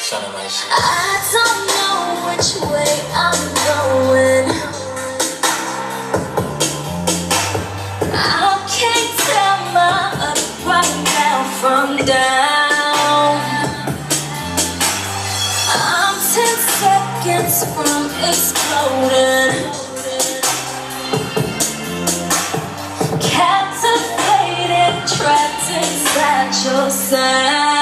I don't know which way I'm going. I can't tell my up right now from down. I'm 10 seconds from exploding. Captivated, trapped inside your sound.